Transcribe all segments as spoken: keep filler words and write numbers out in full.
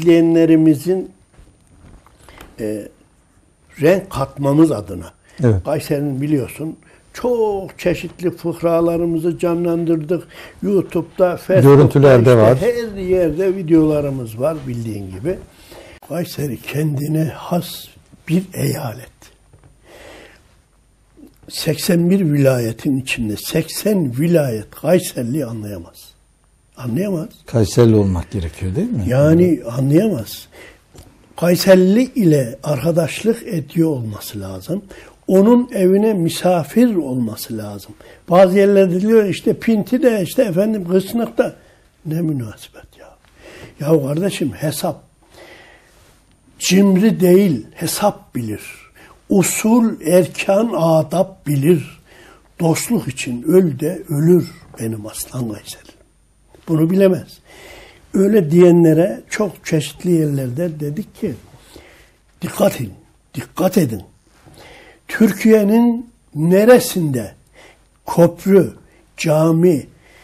izleyenlerimizin e, renk katmamız adına. Evet. Kayseri'nin biliyorsun çok çeşitli fıkralarımızı canlandırdık. YouTube'da, Facebook'ta, görüntülerde işte var. her yerde videolarımız var bildiğin gibi. Kayseri kendine has bir eyalet. seksen bir vilayetin içinde seksen vilayet Kayserili'yi anlayamaz. Anlayamaz. Kayserili olmak gerekiyor değil mi? Yani anlayamaz. Kayserili ile arkadaşlık ediyor olması lazım. Onun evine misafir olması lazım. Bazı yerlerde diyor işte Pinti de işte efendim Kısnık'ta. Ne münasebet ya. Ya kardeşim hesap. Cimri değil, hesap bilir. Usul, erkan, adab bilir. Dostluk için öl de ölür benim aslan Kayseri. Bunu bilemez. Öyle diyenlere çok çeşitli yerlerde dedik ki dikkat edin, dikkat edin. Türkiye'nin neresinde köprü, cami,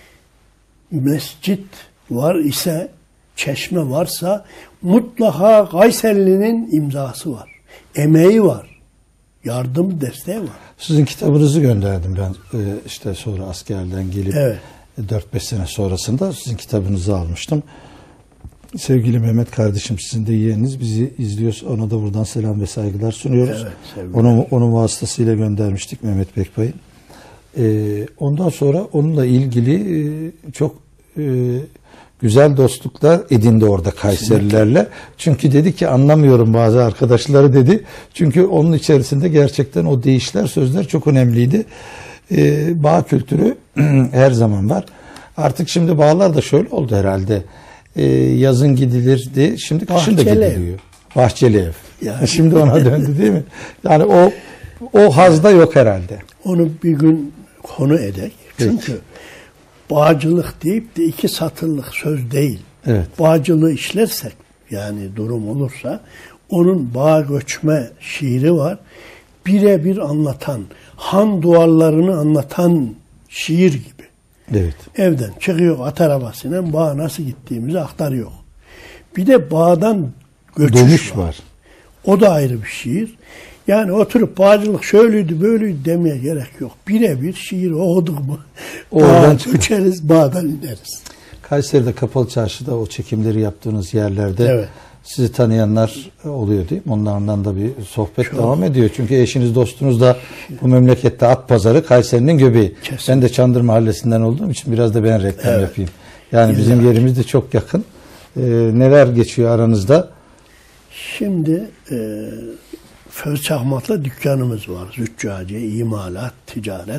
mescit var ise, çeşme varsa mutlaka Kayserili'nin imzası var. Emeği var. Yardım desteği var. Sizin kitabınızı gönderdim ben e, işte sonra askerden gelip evet. dört beş sene sonrasında sizin kitabınızı almıştım. Sevgili Mehmet kardeşim, sizin de yeğeniniz bizi izliyor. Ona da buradan selam ve saygılar sunuyoruz. Evet, onu, onun vasıtasıyla göndermiştik Mehmet Bekbay'ı. Ee, ondan sonra onunla ilgili e, çok e, güzel dostluklar edindi orada Kayserilerle. Çünkü dedi ki anlamıyorum bazı arkadaşları dedi. Çünkü onun içerisinde gerçekten o deyişler, sözler çok önemliydi. Ee, bağ kültürü her zaman var. Artık şimdi bağlar da şöyle oldu herhalde. Ee, yazın gidilirdi. Şimdi kışın da gidiliyor. Bahçeli ev. Yani. Şimdi ona döndü değil mi? Yani o o hazda yok herhalde. Onu bir gün konu edek. Çünkü Peki. bağcılık deyip de iki satırlık söz değil. Evet. Bağcılığı işlersek yani durum olursa onun bağ göçme şiiri var. Birebir anlatan, han duvarlarını anlatan şiir gibi. Evet. Evden çıkıyor at arabasıyla bağa nasıl gittiğimizi aktarıyor. Bir de bağdan göçüş dönüş var. var. O da ayrı bir şiir. Yani oturup bağcılık şöyleydi böyleydi demeye gerek yok. Birebir şiir okuduk mu oradan uçarız, bağdan ineriz. Kayseri'de Kapalı Çarşı'da o çekimleri yaptığınız yerlerde evet. sizi tanıyanlar oluyor değil mi? Onlardan da bir sohbet Çok. devam ediyor. Çünkü eşiniz dostunuz da bu memlekette at pazarı Kayseri'nin göbeği. Kesinlikle. Ben de Çandır Mahallesi'nden olduğum için biraz da ben reklam evet. yapayım. Yani İlla. bizim yerimiz de çok yakın. Ee, neler geçiyor aranızda? Şimdi e, Föz Çakmak'la dükkanımız var. Züccaciye, imalat, ticaret.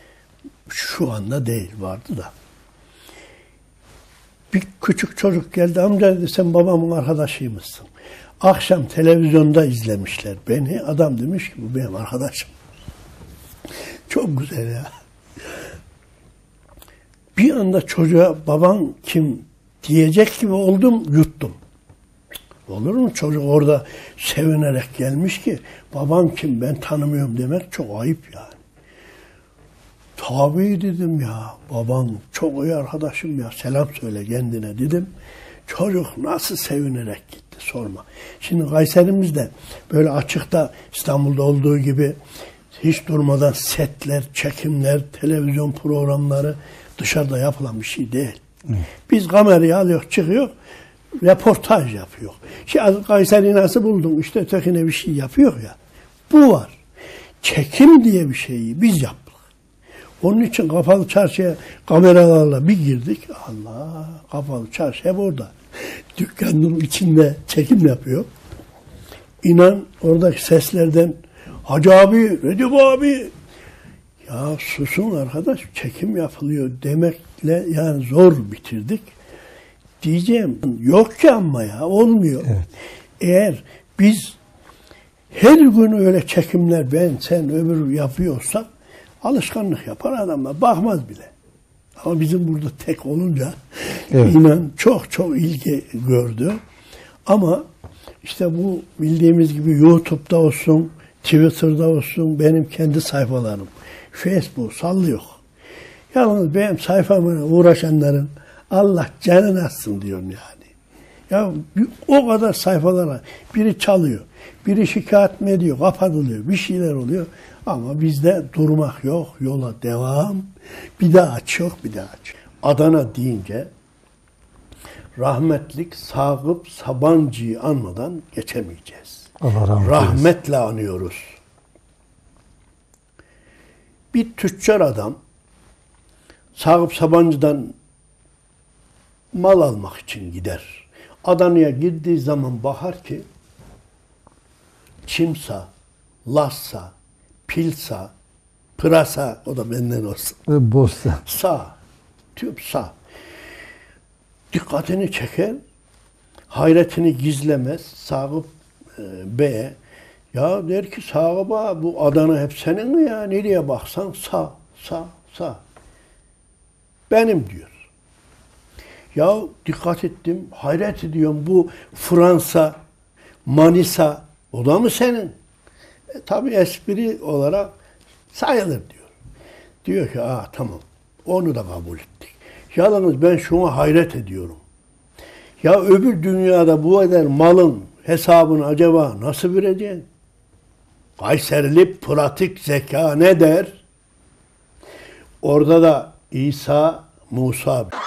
Şu anda değil, vardı da. Bir küçük çocuk geldi, amca dedi sen babamın arkadaşıymışsın. Akşam televizyonda izlemişler beni. Adam demiş ki bu benim arkadaşım. Çok güzel ya. Bir anda çocuğa baban kim diyecek gibi oldum, yuttum. Olur mu? Çocuk orada sevinerek gelmiş ki baban kim ben tanımıyorum demek çok ayıp yani. Tabii dedim ya, baban çok iyi arkadaşım ya, selam söyle kendine dedim. Çocuk nasıl sevinerek gitti sorma. Şimdi Kayserimizde böyle açıkta İstanbul'da olduğu gibi hiç durmadan setler, çekimler, televizyon programları dışarıda yapılan bir şey değil. Hı. Biz kamerayı alıyor, çıkıyor, reportaj yapıyor. Şey, Kayseri'yi nasıl buldun? İşte ötekine bir şey yapıyor ya. Bu var. Çekim diye bir şeyi biz yaptık. Onun için Kapalı Çarşı'ya kameralarla bir girdik. Allah, Kapalı Çarşı hep orada. Dükkanın içinde çekim yapıyor. İnan oradaki seslerden Hacı abi, Recep abi. Ya susun arkadaş, çekim yapılıyor demekle yani zor bitirdik. Diyeceğim yok ki ama ya olmuyor. Evet. Eğer biz her gün öyle çekimler ben sen öbür yapıyorsak alışkanlık yapar adamlar. Bakmaz bile. Ama bizim burada tek olunca evet. inan çok çok ilgi gördü. Ama işte bu bildiğimiz gibi YouTube'da olsun, Twitter'da olsun benim kendi sayfalarım. Facebook sallıyor. Yalnız benim sayfamla uğraşanların Allah canını atsın diyorum yani. Ya o kadar sayfalara biri çalıyor, biri şikayet mi ediyor, kapatılıyor, bir şeyler oluyor. Ama bizde durmak yok, yola devam. Bir daha aç yok, bir daha aç. Adana deyince rahmetlik Sakıp Sabancı'yı anmadan geçemeyeceğiz. Allah rahmet eylesin. Rahmetle anıyoruz. Bir tüccar adam Sakıp Sabancı'dan mal almak için gider. Adana'ya girdiği zaman bakar ki çimsa, lassa, pilsa, pırasa, o da benden olsun. Ve Bosna. Sağ, tüp sağ. Dikkatini çeker, hayretini gizlemez. Sakıp e, Bey'e, ya der ki Sakıp'a, bu Adana hep senin mi ya? Nereye baksan sağ, sağ, sağ. Benim diyor. Ya dikkat ettim, hayret ediyorum, bu Fransa, Manisa, o da mı senin? E, tabii espri olarak sayılır diyor. Diyor ki, aa tamam, onu da kabul ettik. Yalnız ben şuna hayret ediyorum. Ya öbür dünyada bu kadar malın hesabını acaba nasıl vereceksin? Kayserili pratik zeka ne der? Orada da İsa, Musa